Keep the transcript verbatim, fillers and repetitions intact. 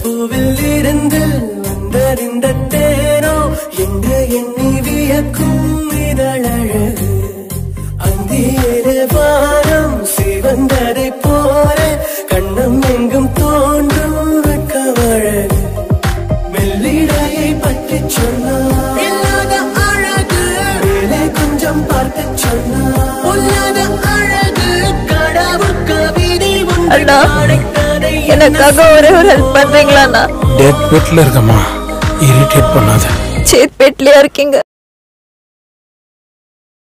பூவில் இருந்து வந்தறிந்த தேனோ என்று எண்ணி வியக்கும் இதழழகு அந்தியிலே வானம் சிவந்ததை போல கண்ணம் எங்கும் தோன்றும் வெட்கமழகு மெல்லிடையை பற்றி சொன்னார் இல்லாத அழகு மேலே கொஞ்சம் பார்த்து சொன்னார் உள்ளாத அழகு கடவுள் கவிதை அண்ணா எனக்காக ஒரே ஒரு ஹெல்ப் பண்றீங்களா? டெத் பெட்ல இருக்கமா, இரிட்டேட் பண்ணாத. சேத் பெட்லயா இருக்கீங்க?